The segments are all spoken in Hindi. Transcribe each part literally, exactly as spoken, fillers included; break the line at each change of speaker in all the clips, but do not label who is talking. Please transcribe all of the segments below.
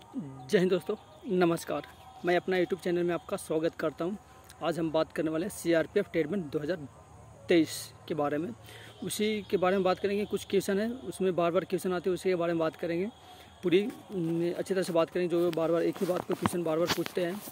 जय हिंद दोस्तों, नमस्कार। मैं अपना यूट्यूब चैनल में आपका स्वागत करता हूं। आज हम बात करने वाले हैं सीआरपीएफ ट्रेडमैन दो हज़ार तेईस के बारे में। उसी के बारे में बात करेंगे। कुछ क्वेश्चन है उसमें बार बार क्वेश्चन आते हैं, उसी के बारे में बात करेंगे। पूरी अच्छी तरह से बात करेंगे। जो बार बार एक ही बात को क्वेश्चन बार बार पूछते हैं,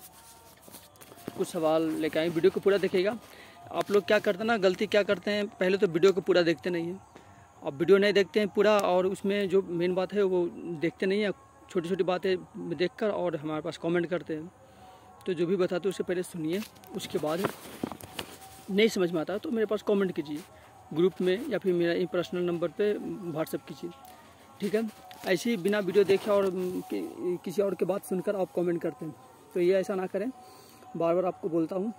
कुछ सवाल लेकर आए। वीडियो को पूरा देखिएगा। आप लोग क्या करते हैं ना, गलती क्या करते हैं, पहले तो वीडियो को पूरा देखते नहीं हैं। आप वीडियो नहीं देखते हैं पूरा, और उसमें जो मेन बात है वो देखते नहीं हैं। छोटी छोटी बातें देखकर और हमारे पास कमेंट करते हैं। तो जो भी बताते हैं उससे पहले सुनिए, उसके बाद नहीं समझ में आता तो मेरे पास कमेंट कीजिए ग्रुप में, या फिर मेरा पर्सनल नंबर पे व्हाट्सएप कीजिए, ठीक है। ऐसे ही बिना वीडियो देखे और कि, किसी और की बात सुनकर आप कमेंट करते हैं, तो ये ऐसा ना करें, बार बार आपको बोलता हूँ।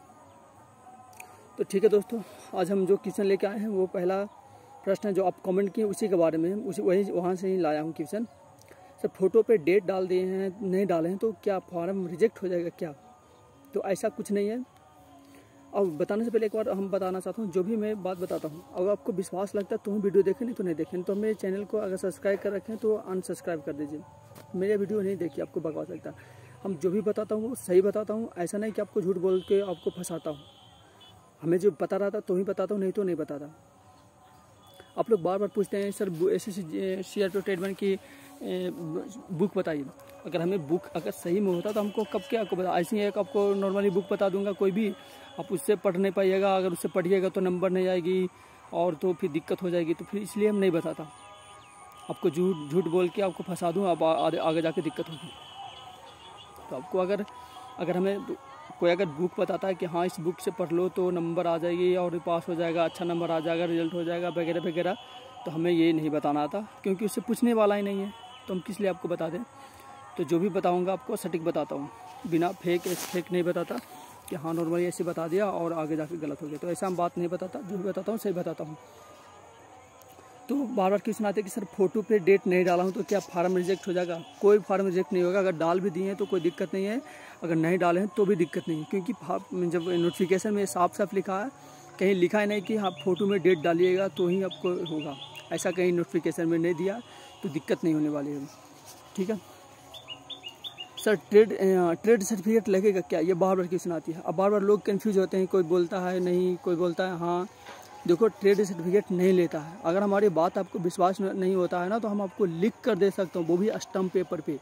तो ठीक है दोस्तों, आज हम जो क्वेश्चन लेके आए हैं वो पहला प्रश्न है जो आप कमेंट किए उसी के बारे में, उसी वही वहाँ से ही लाया हूँ क्वेश्चन। सर फ़ोटो पे डेट डाल दिए हैं, नहीं डाले हैं तो क्या फॉर्म रिजेक्ट हो जाएगा क्या? तो ऐसा कुछ नहीं है। और बताने से पहले एक बार हम बताना चाहता हूँ, जो भी मैं बात बताता हूँ अगर आपको विश्वास लगता है तो हम वीडियो देखें, नहीं तो नहीं देखें। तो मेरे चैनल को अगर सब्सक्राइब कर रखें तो अनसब्सक्राइब कर दीजिए। मेरे वीडियो नहीं देखिए, आपको बकवास लगता है। हम जो भी बताता हूँ वो सही बताता हूँ, ऐसा नहीं कि आपको झूठ बोल के आपको फंसाता हूँ। हमें जो पता रहता तो ही बताता हूँ, नहीं तो नहीं बताता। आप लोग बार बार पूछते हैं sir S S C R P tradesman की बुक बताइए। अगर हमें बुक अगर सही में होता तो हमको कब क्या आपको बता, ऐसी एक आपको नॉर्मली बुक बता दूंगा कोई भी, आप उससे पढ़ नहीं पाइएगा। अगर उससे पढ़िएगा तो नंबर नहीं आएगी और तो फिर दिक्कत हो जाएगी। तो फिर इसलिए हम नहीं बताता आपको, झूठ झूठ बोल के आपको फंसा दूँ, आप आगे जाके दिक्कत होगी। तो आपको अगर अगर हमें कोई अगर बुक बताता है कि हाँ इस बुक से पढ़ लो तो नंबर आ जाएगी और पास हो जाएगा, अच्छा नंबर आ जाएगा, रिजल्ट हो जाएगा वगैरह वगैरह, तो हमें ये नहीं बताना आता, क्योंकि उससे पूछने वाला ही नहीं है। तो हम किस लिए आपको बता दें। तो जो भी बताऊंगा आपको सटीक बताता हूँ, बिना फेक फेक नहीं बताता कि हाँ नॉर्मली ऐसे बता दिया और आगे जाके गलत हो गया। तो ऐसा हम बात नहीं बताता, जो भी बताता हूँ सही बताता हूँ। तो बार बार क्वेश्चन आते हैं कि सर फोटो पे डेट नहीं डाला हूँ तो क्या फार्म रिजेक्ट हो जाएगा? कोई फार्म रिजेक्ट नहीं होगा। अगर डाल भी दिए हैं तो कोई दिक्कत नहीं है, अगर नहीं डाले हैं तो भी दिक्कत नहीं है, क्योंकि जब नोटिफिकेशन में साफ साफ लिखा है, कहीं लिखा है नहीं कि आप फोटो में डेट डालिएगा तो ही आपको होगा। ऐसा कहीं नोटिफिकेशन में नहीं दिया, तो दिक्कत नहीं होने वाली है, ठीक है। सर ट्रेड ट्रेड सर्टिफिकेट लगेगा क्या? ये बार बार क्वेश्चन आती है। अब बार बार लोग कंफ्यूज होते हैं, कोई बोलता है नहीं, कोई बोलता है हाँ। देखो, ट्रेड सर्टिफिकेट नहीं लेता है। अगर हमारी बात आपको विश्वास नहीं होता है ना, तो हम आपको लिख कर दे सकते हैं, वो भी स्टम्प पेपर पे।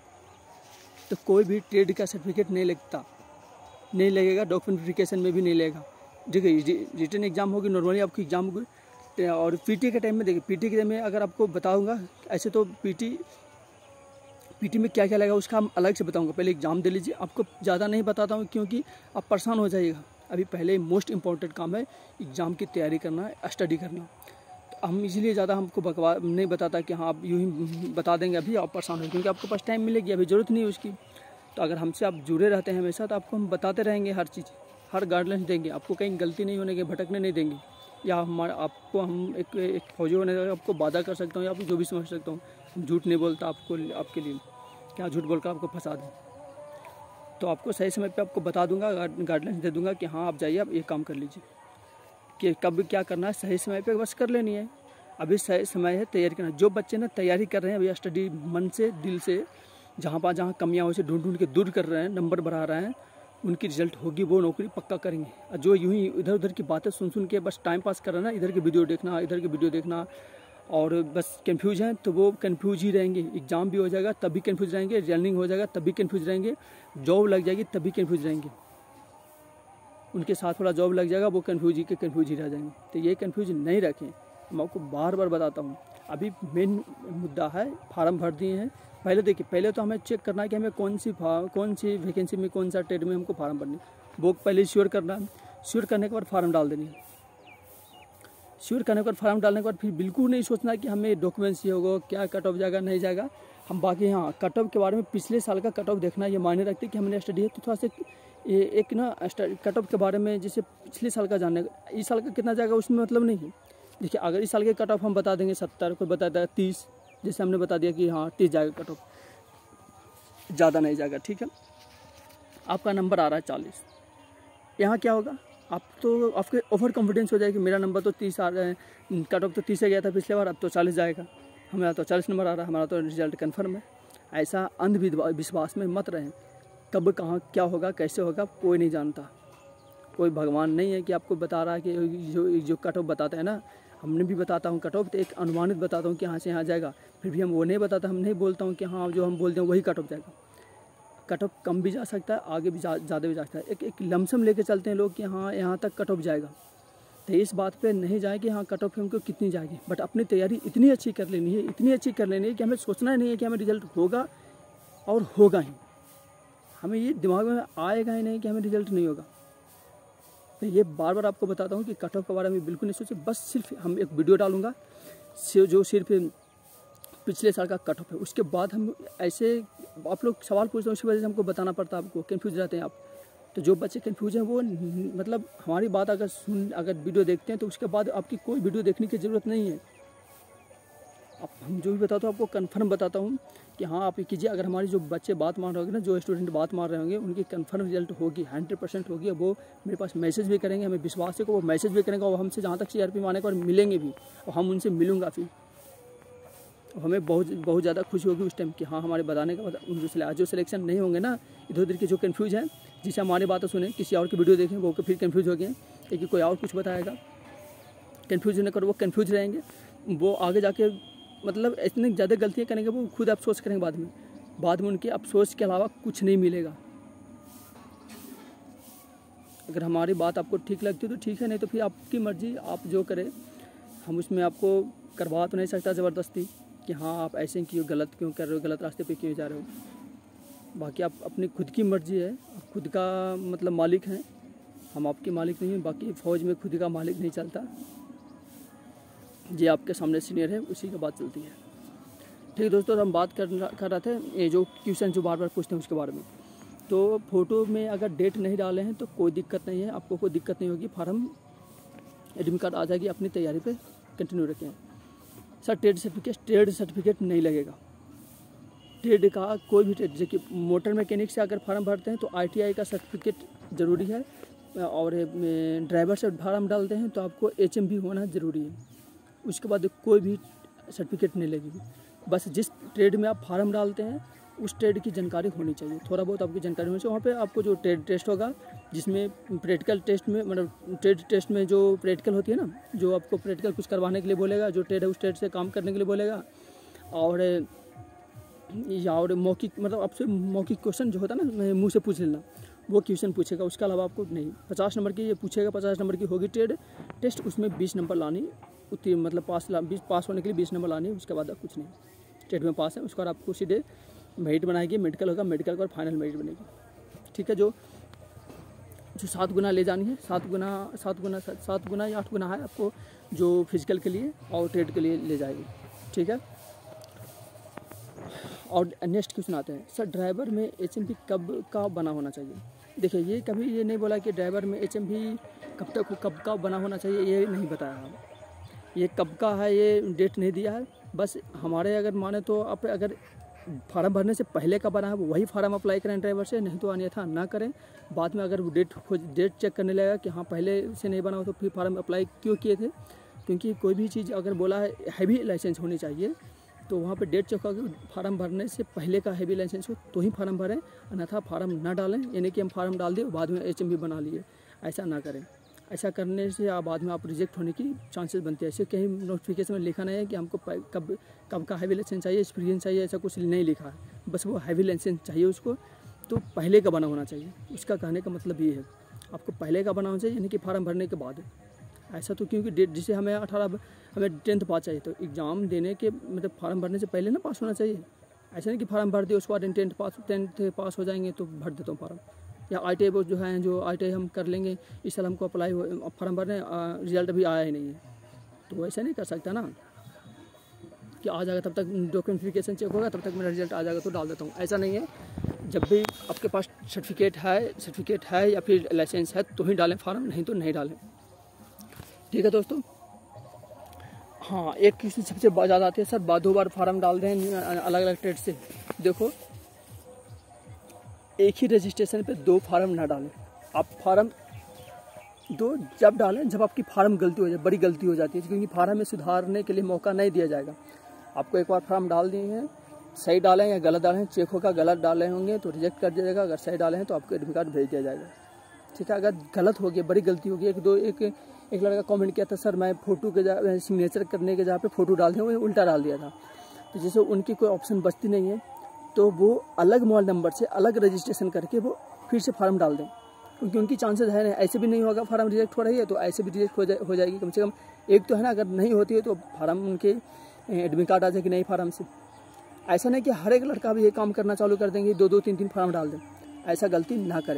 तो कोई भी ट्रेड का सर्टिफिकेट नहीं लगता, नहीं लगेगा, डॉक्यूमेंटिफिकेशन में भी नहीं लगेगा। देखिए रिटन एग्जाम होगी, नॉर्मली आपकी एग्जाम होगी, और पीटी के टाइम में देखिए, पीटी के टाइम में अगर आपको बताऊंगा, ऐसे तो पीटी पीटी में क्या क्या लगेगा उसका हम अलग से बताऊंगा। पहले एग्जाम दे लीजिए, आपको ज़्यादा नहीं बताता हूँ क्योंकि आप परेशान हो जाइएगा। अभी पहले मोस्ट इम्पॉर्टेंट काम है एग्ज़ाम की तैयारी करना, स्टडी करना। तो हम इसलिए ज़्यादा हमको बकवास नहीं बताता कि हाँ आप यूँ ही बता देंगे अभी आप परेशान हो, क्योंकि आपके पास टाइम मिलेगी, अभी ज़रूरत नहीं है उसकी। तो अगर हमसे आप जुड़े रहते हैं हमेशा, तो आपको हम बताते रहेंगे हर चीज़, हर गाइडलाइंस देंगे, आपको कहीं गलती नहीं होने के, भटकने नहीं देंगे। या हमारा आपको हम एक एक फौजी होने का आपको वादा कर सकता हूँ, या आप जो भी समझ सकता हूँ। हम झूठ नहीं बोलता आपको, आपके लिए क्या झूठ बोलकर आपको फंसा दें। तो आपको सही समय पे आपको बता दूंगा, गाइडलाइंस दे दूंगा कि हाँ आप जाइए, आप ये काम कर लीजिए, कि कब क्या करना है सही समय पे बस कर लेनी है। अभी सही समय है तैयारी करना। जो बच्चे ना तैयारी कर रहे हैं अभी, स्टडी मन से, दिल से, जहाँ पर जहाँ कमियाँ उसे ढूंढ ढूंढ के दूर कर रहे हैं, नंबर बढ़ा रहे हैं, उनकी रिजल्ट होगी, वो नौकरी पक्का करेंगे। और जो यूँ ही इधर उधर की बातें सुन सुन के बस टाइम पास कर रहे हैं ना, इधर की वीडियो देखना, इधर की वीडियो देखना, और बस कंफ्यूज हैं, तो वो कंफ्यूज ही रहेंगे। एग्जाम भी हो जाएगा तब भी कंफ्यूज रहेंगे, रनिंग हो जाएगा तब भी कंफ्यूज रहेंगे, जॉब लग जाएगी तब भी कंफ्यूज रहेंगे, उनके साथ थोड़ा जॉब लग जाएगा, वो कंफ्यूज ही के कंफ्यूज ही रह जाएंगे। तो ये कंफ्यूज नहीं रखें, मैं आपको बार बार बताता हूँ। अभी मेन मुद्दा है, फार्म भर दिए हैं। पहले देखिए, पहले तो हमें चेक करना है कि हमें कौन सी कौन सी वैकेंसी में, कौन सा ट्रेड में हमको फार्म भरनी है, वो पहले श्योर करना है। श्योर करने के बाद फार्म डाल देनी है। श्योर करने के बाद फार्म डालने के बाद फिर बिल्कुल नहीं सोचना कि हमें डॉक्यूमेंट्स ये होगा, क्या कट ऑफ जाएगा नहीं जाएगा। हम बाकी हाँ कट ऑफ के बारे में, पिछले साल का कट ऑफ देखना, ये मायने रखते कि हमने स्टडी है, तो थोड़ा सा ये एक ना कट ऑफ के बारे में, जैसे पिछले साल का जानने, इस साल का कितना जाएगा उसमें मतलब नहीं है। देखिए, अगर इस साल के कट ऑफ हम बता देंगे सत्तर, कोई बता देगा तीस, जैसे हमने बता दिया कि हाँ तीस जाएगा कट ऑफ, ज़्यादा नहीं जाएगा, ठीक है। आपका नंबर आ रहा है चालीस, यहाँ क्या होगा, आप तो आपके ओवर कॉन्फिडेंस हो जाएगी, मेरा नंबर तो तीस आ रहा है, कट ऑफ तो तीस से गया था पिछले बार, अब तो चालीस जाएगा, हमारा तो चालीस नंबर आ रहा है, हमारा तो रिजल्ट कन्फर्म है। ऐसा अंधविश्वास में मत रहें। कब कहाँ क्या होगा कैसे होगा कोई नहीं जानता। कोई भगवान नहीं है कि आपको बता रहा है कि जो जो कट ऑफ बताते हैं ना, हमने भी बताता हूँ कट ऑफ तो एक अनुमानित बताता हूँ कि यहाँ से यहाँ जाएगा, फिर भी हम वो नहीं बताता। हम नहीं बोलता हूँ कि हाँ जो हम बोलते हैं वही कट ऑफ जाएगा। कट ऑफ कम भी जा सकता है, आगे भी ज़्यादा भी जा सकता है। एक एक लमसम लेके चलते हैं लोग कि हाँ यहाँ तक कट ऑफ जाएगा, तो इस बात पे नहीं जाए कि हाँ कट ऑफ हमको कितनी जाएगी। बट अपनी तैयारी इतनी अच्छी कर लेनी है, इतनी अच्छी कर लेनी है कि हमें सोचना ही नहीं है कि हमें रिजल्ट होगा और होगा ही। हमें ये दिमाग में आएगा ही नहीं कि हमें रिजल्ट नहीं होगा। तो ये बार बार आपको बताता हूँ कि कट ऑफ के बारे में बिल्कुल नहीं सोचे। बस सिर्फ हम एक वीडियो डालूंगा जो सिर्फ पिछले साल का कट ऑफ है, उसके बाद हम ऐसे आप लोग सवाल पूछते हैं उसकी वजह से हमको बताना पड़ता है, आपको कन्फ्यूज रहते हैं आप। तो जो बच्चे कन्फ्यूज हैं वो मतलब हमारी बात अगर सुन अगर वीडियो देखते हैं तो उसके बाद आपकी कोई वीडियो देखने की ज़रूरत नहीं है। अब हम जो भी बताता हूँ आपको कन्फर्म बताता हूँ कि हाँ आप ये कीजिए। अगर हमारी जो बच्चे बात मान रहे होंगे ना, जो स्टूडेंट बात मान रहे होंगे, उनकी कन्फर्म रिजल्ट होगी, हंड्रेड परसेंट होगी। वो मेरे पास मैसेज भी करेंगे, हमें विश्वास है कि वो मैसेज भी करेंगे और हमसे जहाँ तक सी आर पी माने और मिलेंगे भी, और हम उनसे मिलूँगा फिर। हमें बहुत बहुत ज़्यादा खुशी होगी उस टाइम कि हाँ हमारे बताने का मतलब जो सिलेक्शन नहीं होंगे ना, इधर उधर के जो कन्फ्यूज हैं, जिसे हमारी बातें सुने किसी और की वीडियो देखें वो फिर कन्फ्यूज हो गए कि कोई और कुछ बताएगा, कन्फ्यूज होने कर वो कन्फ्यूज रहेंगे। वो आगे जाके मतलब इतनी ज़्यादा गलतियाँ करेंगे, वो खुद अफसोस करेंगे बाद में। बाद में उनके अफसोस के अलावा कुछ नहीं मिलेगा। अगर हमारी बात आपको ठीक लगती है तो ठीक है, नहीं तो फिर आपकी मर्ज़ी, आप जो करें। हम उसमें आपको करवा तो नहीं सकता ज़बरदस्ती कि हाँ आप ऐसे क्यों गलत क्यों कर रहे हो, गलत रास्ते पे क्यों जा रहे हो। बाकी आप अपनी खुद की मर्ज़ी है, आप खुद का मतलब मालिक हैं, हम आपके मालिक नहीं हैं। बाकी फ़ौज में खुद का मालिक नहीं चलता, ये आपके सामने सीनियर है उसी की बात चलती है। ठीक दोस्तों, हम बात कर कर रहे थे ये जो क्वेश्चन जो बार बार पूछते हैं उसके बारे में। तो फ़ोटो में अगर डेट नहीं डाले हैं तो कोई दिक्कत नहीं है, आपको कोई दिक्कत नहीं होगी। फार्म एडमिट कार्ड आ जाएगी, अपनी तैयारी पे कंटिन्यू रखें। Sir trade certificate trade certificate नहीं लगेगा। ट्रेड का कोई भी ट्रेड, जैसे कि मोटर मैकेनिक से अगर फार्म भरते हैं तो आई टी आई का सर्टिफिकेट ज़रूरी है, और ड्राइवर से फार्म डालते हैं तो आपको एच एम भी होना ज़रूरी है। उसके बाद कोई भी सर्टिफिकेट नहीं लगेगी। बस जिस ट्रेड में आप फार्म डालते हैं उस ट्रेड की जानकारी होनी चाहिए, थोड़ा बहुत आपकी जानकारी होनी चाहिए। वहाँ पे आपको जो ट्रेड टेस्ट होगा, जिसमें प्रैक्टिकल टेस्ट में मतलब ट्रेड टेस्ट में जो प्रैक्टिकल होती है ना, जो आपको प्रैक्टिकल कुछ करवाने के लिए बोलेगा, जो ट्रेड है उस ट्रेड से काम करने के लिए बोलेगा, और या और मौखिक मतलब आपसे मौखिक क्वेश्चन जो होता है ना मुँह से पूछ लेना, वो क्वेश्चन पूछेगा। उसके अलावा आपको नहीं, पचास नंबर की ये पूछेगा, पचास नंबर की होगी ट्रेड टेस्ट, उसमें बीस नंबर लानी उतनी मतलब पास ला बीस पास होने के लिए बीस नंबर लानी है। उसके बाद आप कुछ नहीं, ट्रेड में पास है। उसके बाद आपको सीधे मेरिट बनाएगी, मेडिकल होगा, मेडिकल का फाइनल मेरिट बनेगी। ठीक है, जो जो सात गुना ले जानी है, सात गुना सात गुना सात गुना या आठ गुना है आपको जो फिजिकल के लिए और ट्रेड के लिए ले जाएगी। ठीक है, और नेक्स्ट क्वेश्चन आते हैं, सर ड्राइवर में एच एम पी कब का बना होना चाहिए। देखिए, ये कभी ये नहीं बोला कि ड्राइवर में एच एम पी कब तक कब का बना होना चाहिए, ये नहीं बताया। ये कब का है ये डेट नहीं दिया है। बस हमारे अगर माने तो आप अगर फार्म भरने से पहले का बना है वही फार्म अप्लाई करें ड्राइवर से, नहीं तो अन्यथा ना करें। बाद में अगर वो डेट खोज डेट चेक करने लगेगा कि हाँ पहले से नहीं बना हो तो फिर फार्म अप्लाई क्यों किए थे। क्योंकि कोई भी चीज़ अगर बोला है हैवी लाइसेंस होनी चाहिए तो वहाँ पे डेट चेक होगा, फार्म भरने से पहले का हैवी लाइसेंस हो तो ही फार्म भरें, अन्यथा फार्म ना डालें। यानी कि हम फार्म डाल दिए बाद में एच एम बी बना लिए, ऐसा ना करें। ऐसा करने से आप बाद में आप रिजेक्ट होने की चांसेस बनते हैं। ऐसे कहीं नोटिफिकेशन में लिखा नहीं है कि हमको कब कब का हैवी लाइसेंस चाहिए, एक्सपीरियंस चाहिए, ऐसा कुछ नहीं लिखा है। बस वो हैवी लाइसेंस चाहिए उसको, तो पहले का बना होना चाहिए। इसका कहने का मतलब ये है, आपको पहले का बना होना चाहिए, यानी कि फार्म भरने के बाद। ऐसा तो क्योंकि डेट जिसे हमें अठारह हमें टेंथ पास चाहिए तो एग्ज़ाम देने के मतलब फार्म भरने से पहले ना पास होना चाहिए। ऐसा नहीं कि फार्म भर दिए उसके बाद टेंथ पास टेंथ पास हो जाएंगे तो भर देता हूँ फार्म। या आई टी आई जो है जो आई टी आई हम कर लेंगे, इस साल हमको अप्लाई फार्म भरने रिजल्ट अभी आया ही नहीं है, तो ऐसा नहीं कर सकता ना कि आ जाएगा तब तक डॉक्यूमेंटिफिकेशन चेक होगा तब तक मेरा रिजल्ट आ जाएगा तो डाल देता हूँ। ऐसा नहीं है, जब भी आपके पास सर्टिफिकेट है सर्टिफिकेट है या फिर लाइसेंस है तो ही डालें फार्म, नहीं तो नहीं डालें। ठीक है दोस्तों। हाँ, एक क्वेश्चन सबसे ज़्यादा आती है, सर दो बार फार्म डाल दें अलग अलग ट्रेड से। देखो, एक ही रजिस्ट्रेशन पे दो फार्म ना डालें। आप फार्म दो जब डालें जब आपकी फार्म गलती हो जाए, बड़ी गलती हो जाती है, क्योंकि फार्म में सुधारने के लिए मौका नहीं दिया जाएगा। आपको एक बार फार्म डाल दिए हैं सही डाले हैं या गलत डाले हैं, चेक होगा। गलत डाले होंगे तो रिजेक्ट कर दिया जाएगा, अगर सही डाले हैं तो आपको एडमिट कार्ड भेज दिया जाएगा। ठीक है, अगर गलत हो गया, बड़ी गलती हो गई, एक दो एक एक लड़का कमेंट किया था, सर मैं फ़ोटो के जगह सिग्नेचर करने के जहाँ पे फ़ोटो डाल दें वो उल्टा डाल दिया था। तो जैसे उनकी कोई ऑप्शन बचती नहीं है तो वो अलग मोबाइल नंबर से अलग रजिस्ट्रेशन करके वो फिर से फार्म डाल दें, क्योंकि उनकी चांसेस है नहीं, ऐसे भी नहीं होगा फार्म रिजेक्ट हो रही है तो ऐसे भी रिजेक्ट हो, जा, हो जाएगी। कम से कम एक तो है ना, अगर नहीं होती है तो फार्म उनके एडमिट कार्ड आ जाएगी नई फार्म से। ऐसा नहीं कि हर एक लड़का भी ये काम करना चालू कर देंगे, दो दो तीन तीन फार्म डाल दें, ऐसा गलती ना करें।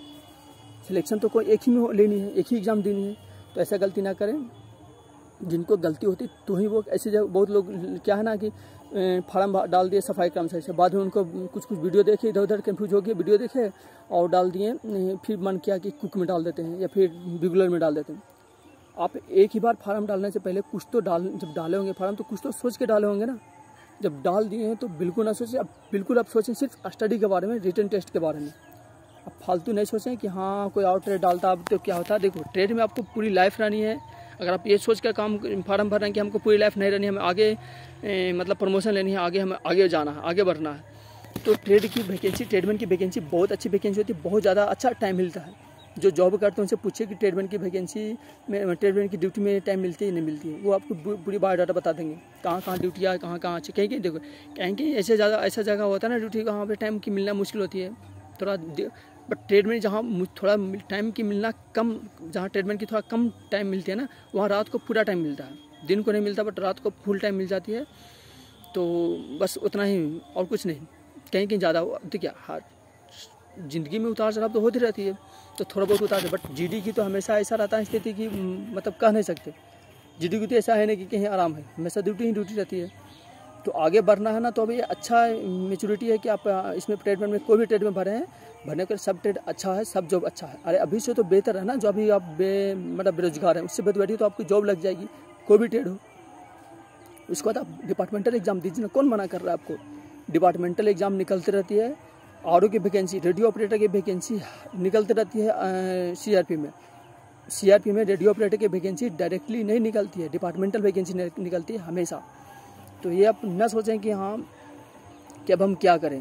सिलेक्शन तो कोई एक ही में लेनी है, एक ही एग्ज़ाम देनी है, तो ऐसा गलती ना करें। जिनको गलती होती तो ही वो ऐसे जगह, बहुत लोग क्या है ना कि फार्म डाल दिए सफाई कर्मचारी से, बाद में उनको कुछ कुछ वीडियो देखे, इधर उधर कन्फ्यूज हो गए, वीडियो देखे और डाल दिए, फिर मन किया कि कुक में डाल देते हैं या फिर रेगुलर में डाल देते हैं। आप एक ही बार फार्म डालने से पहले कुछ तो डाल, जब डाले होंगे फार्म तो कुछ तो सोच के डाले होंगे ना। जब डाल दिए हैं तो बिल्कुल ना सोचें, अब बिल्कुल आप सोचें सिर्फ स्टडी के बारे में, रिटन टेस्ट के बारे में। अब फालतू नहीं सोचें कि हाँ कोई और ट्रेड डालता अब तो क्या होता। देखो ट्रेड में आपको पूरी लाइफ रहनी है। अगर आप ये सोच कर काम फार्म भर रहे हैं कि हमको पूरी लाइफ नहीं रहनी है, हमें आगे ए, मतलब प्रमोशन लेनी है, आगे हमें आगे जाना है, आगे बढ़ना है, तो ट्रेड की वैकेंसी, ट्रेडमैन की वैकेंसी बहुत अच्छी वैकेंसी होती है, बहुत ज़्यादा अच्छा टाइम मिलता है। जो जॉब करते हैं उनसे पूछिए कि ट्रेडमैन की वैकेंसी में, ट्रेडमैन की ड्यूटी में टाइम मिलती है नहीं मिलती है, वो आपको पूरी बायोडाटा बता देंगे, कहाँ कहाँ ड्यूटी है, कहाँ कहाँ अच्छी। कहीं कहीं देखो कहीं कहीं ऐसे ज़्यादा ऐसा जगह होता है ना ड्यूटी, वहाँ पे टाइम की मिलना मुश्किल होती है थोड़ा। बट ट्रेडमैन जहाँ थोड़ा टाइम की मिलना कम, जहाँ ट्रेडमैन की थोड़ा कम टाइम मिलती है ना, वहाँ रात को पूरा टाइम मिलता है। दिन को नहीं मिलता बट रात को फुल टाइम मिल जाती है। तो बस उतना ही और कुछ नहीं। कहीं कहीं ज़्यादा देखिए, हर ज़िंदगी में उतार चढ़ाव तो होती रहती है, तो थोड़ा बहुत उतार, बट जीडी की तो हमेशा ऐसा रहता है स्थिति की, मतलब कह नहीं सकते। जीडी की तो ऐसा है नहीं कि कहीं आराम है, हमेशा ड्यूटी ही ड्यूटी रहती है। तो आगे बढ़ना है ना, तो अभी अच्छा मेच्योरिटी है कि आप इसमें ट्रेडमैन में कोई भी ट्रेड में भरे हैं, भरने के सब ट्रेड अच्छा है, सब जॉब अच्छा है। अरे अभी से तो बेहतर है ना, जो अभी आप बे मतलब बेरोजगार हैं, उससे बेहतर बैठिए तो आपकी जॉब लग जाएगी, कोई भी ट्रेड हो। उसके बाद आप डिपार्टमेंटल एग्जाम दीजिए ना, कौन मना कर रहा है आपको। डिपार्टमेंटल एग्जाम निकलती रहती है, आर ओ की वैकेंसी, रेडियो ऑपरेटर की वैकेंसी निकलती रहती है सी आर पी में। सी आर पी में रेडियो ऑपरेटर की वैकेंसी डायरेक्टली नहीं निकलती है, डिपार्टमेंटल वैकेंसी निकलती है हमेशा। तो ये आप न सोचें कि हाँ कि अब हम क्या करें।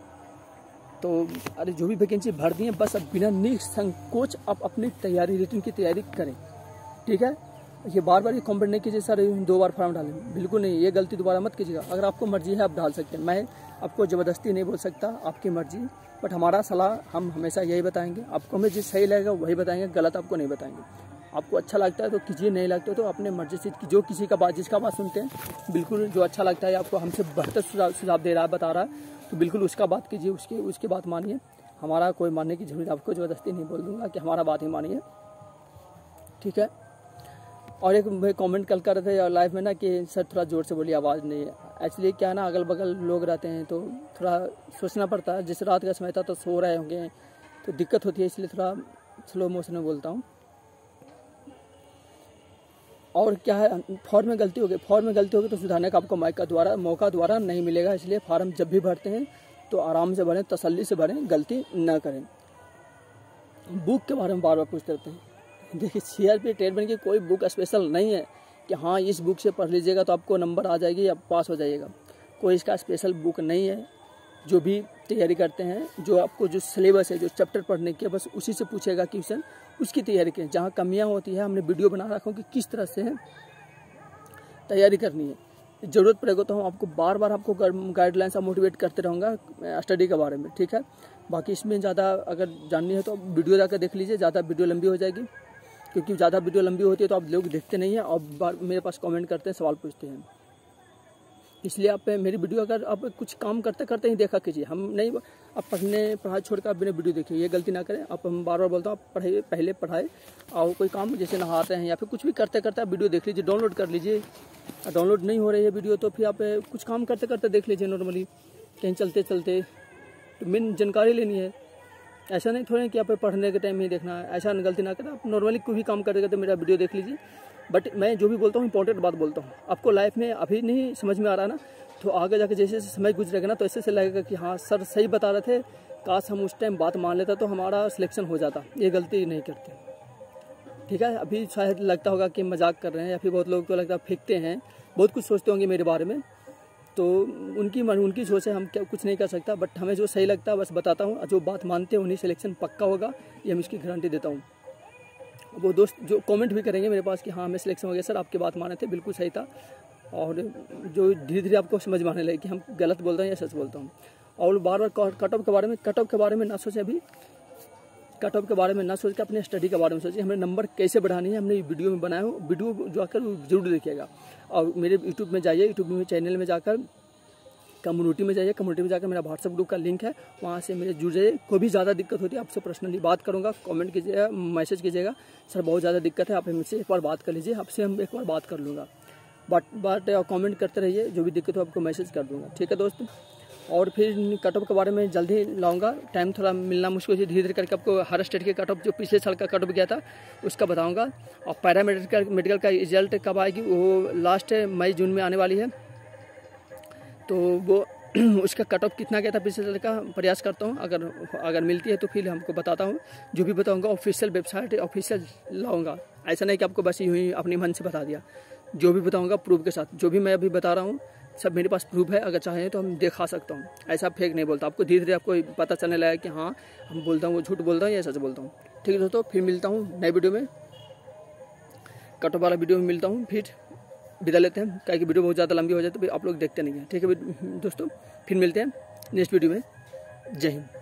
तो अरे जो भी वैकेंसी भर दी है, बस अब बिना निसंकोच आप अपनी तैयारी, रिटर्न की तैयारी करें। ठीक है, ये बार बार ये कॉम्प्लेट नहीं कीजिए सर दो बार फॉर्म डालें, बिल्कुल नहीं, ये गलती दोबारा मत कीजिएगा। अगर आपको मर्जी है आप डाल सकते हैं, मैं आपको ज़बरदस्ती नहीं बोल सकता, आपकी मर्जी। बट हमारा सलाह हम हमेशा यही बताएंगे, आपको हमें जिस सही लगेगा वही बताएंगे, गलत आपको नहीं बताएंगे। आपको अच्छा लगता है तो कीजिए, नहीं लगता तो अपने मर्जी से, जो किसी का बात, जिसका बात सुनते हैं, बिल्कुल जो अच्छा लगता है, आपको हमसे बेहतर सुझाव सुझाव दे रहा है, बता रहा है, तो बिल्कुल उसका बात कीजिए, उसकी उसकी बात मानिए। हमारा कोई मानने की जरूरत, आपको ज़बरदस्ती नहीं बोल दूंगा कि हमारा बात ही मानिए। ठीक है। और एक भाई कमेंट कल कर रहे थे लाइव में ना कि सर थोड़ा ज़ोर से बोलिए, आवाज़ नहीं है। एक्चुअली क्या है ना, अगल बगल लोग रहते हैं तो थोड़ा सोचना पड़ता है। जैसे रात का समय था तो सो रहे होंगे तो दिक्कत होती है, इसलिए थोड़ा स्लो मोशन में बोलता हूँ। और क्या है, फॉर्म में गलती हो गई, फॉर्म में गलती होगी तो सुधारने का आपको माइक का द्वारा मौका द्वारा नहीं मिलेगा। इसलिए फार्म जब भी भरते हैं तो आराम से भरें, तसल्ली से भरें, गलती न करें। बुक के बारे में बार बार पूछते रहते हैं। देखिए सी आर पी ट्रेडमैन की कोई बुक स्पेशल नहीं है कि हाँ इस बुक से पढ़ लीजिएगा तो आपको नंबर आ जाएगी या पास हो जाइएगा। कोई इसका स्पेशल बुक नहीं है। जो भी तैयारी करते हैं, जो आपको जो सिलेबस है, जो चैप्टर पढ़ने के, बस उसी से पूछेगा क्वेश्चन, उसकी तैयारी करें। जहाँ कमियाँ होती है हमने वीडियो बना रखा हूँ कि किस तरह से तैयारी करनी है। ज़रूरत पड़ेगा तो हम आपको बार बार आपको गाइडलाइंस मोटिवेट करते रहूँगा स्टडी के बारे में। ठीक है, बाकी इसमें ज़्यादा अगर जाननी है तो वीडियो जाकर देख लीजिए, ज़्यादा वीडियो लंबी हो जाएगी, क्योंकि ज़्यादा वीडियो लंबी होती है तो आप लोग देखते नहीं हैं और मेरे पास कमेंट करते हैं, सवाल पूछते हैं। इसलिए आप मेरी वीडियो अगर आप कुछ काम करते करते ही देखा कीजिए। हम नहीं, आप पढ़ने पढ़ाई छोड़कर आप मेरी वीडियो देखिए, ये गलती ना करें। आप हम बार बार बोलता हूँ आप पढ़ाई पहले पढ़ाए और कोई काम जैसे नहाते हैं या फिर कुछ भी करते करते आप वीडियो देख लीजिए, डाउनलोड कर लीजिए। डाउनलोड नहीं हो रही है वीडियो तो फिर आप कुछ काम करते करते देख लीजिए, नॉर्मली कहीं चलते चलते। तो मेन जानकारी लेनी है, ऐसा नहीं थोड़ा कि आप पढ़ने के टाइम ही देखना है, ऐसा गलती ना करें। आप नॉर्मली कोई भी काम करते करते मेरा वीडियो देख लीजिए। बट मैं जो भी बोलता हूँ इंपॉर्टेंट बात बोलता हूँ। आपको लाइफ में अभी नहीं समझ में आ रहा ना, तो आगे जाके जैसे जैसे समय गुजरेगा ना तो ऐसे से लगेगा कि हाँ सर सही बता रहे थे, काश हम उस टाइम बात मान लेता तो हमारा सिलेक्शन हो जाता। ये गलती नहीं करते। ठीक है, अभी शायद लगता होगा कि मजाक कर रहे हैं या फिर बहुत लोग तो लगता है फेंकते हैं, बहुत कुछ सोचते होंगे मेरे बारे में। तो उनकी मन उनकी सोच है, हम क्या कुछ नहीं कर सकता, बट हमें जो सही लगता है बस बताता हूँ। जो बात मानते हैं उन्हीं सिलेक्शन पक्का होगा, ये हम इसकी गारंटी देता हूँ। वो दोस्त जो कमेंट भी करेंगे मेरे पास कि हाँ हमें सिलेक्शन हो गया सर, आपकी बात माने थे, बिल्कुल सही था, और जो धीरे धीरे आपको समझ में आने लगे कि हम गलत बोल रहे हैं या सच बोलता हूँ। और बार बार कट ऑफ के बारे में कट ऑफ के बारे में ना सोचें, अभी कट ऑफ के बारे में ना सोच के अपने स्टडी के बारे में सोचिए, हमें नंबर कैसे बढ़ानी है, हमने वीडियो में बनाया हो, वीडियो जो आकर जरूर देखिएगा। और मेरे यूट्यूब में जाइए, यूट्यूब में चैनल में जाकर कम्युनिटी में जाइए, कम्युनिटी में जाकर मेरा व्हाट्सएप ग्रुप का लिंक है, वहाँ से मेरे जुड़ जाइए। कोई भी ज़्यादा दिक्कत होती है आपसे पर्सनली बात करूँगा, कमेंट कीजिएगा, मैसेज कीजिएगा, सर बहुत ज़्यादा दिक्कत है, आप मुझसे एक बार बात कर लीजिए, आपसे हम एक बार बात कर लूँगा। बट बट कमेंट करते रहिए, जो भी दिक्कत हो आपको मैसेज कर दूँगा, ठीक है दोस्त। और फिर कट ऑफ के बारे में जल्दी लाऊंगा, टाइम थोड़ा मिलना मुश्किल है, धीरे धीरे करके आपको हर स्टेट के कट ऑफ जो पिछले साल का कट ऑफ गया था उसका बताऊंगा। और पैरामेडिकल मेडिकल का रिजल्ट कब आएगी, वो लास्ट मई जून में आने वाली है, तो वो उसका कट ऑफ कितना गया था पिछले साल का प्रयास करता हूँ, अगर अगर मिलती है तो फिर हमको बताता हूँ। जो भी बताऊँगा ऑफिशियल वेबसाइट ऑफिशियल लाऊंगा, ऐसा नहीं कि आपको बस यूँ ही अपनी मन से बता दिया। जो भी बताऊँगा प्रूफ के साथ, जो भी मैं अभी बता रहा हूँ सब मेरे पास प्रूफ है, अगर चाहें तो हम दिखा सकता हूँ, ऐसा फेक नहीं बोलता। आपको धीरे धीरे आपको पता चलने लगा कि हाँ हम बोलता हूँ वो झूठ बोलता हूँ या सच बोलता हूँ। ठीक है दोस्तों, फिर मिलता हूँ नए वीडियो में, कट ऑफ वाला वीडियो में मिलता हूँ, फिर विदा लेते हैं, क्या कि वीडियो बहुत ज़्यादा लंबी हो जाए तो फिर आप लोग देखते नहीं हैं। ठीक है दोस्तों, फिर मिलते हैं नेक्स्ट वीडियो में। जय हिंद।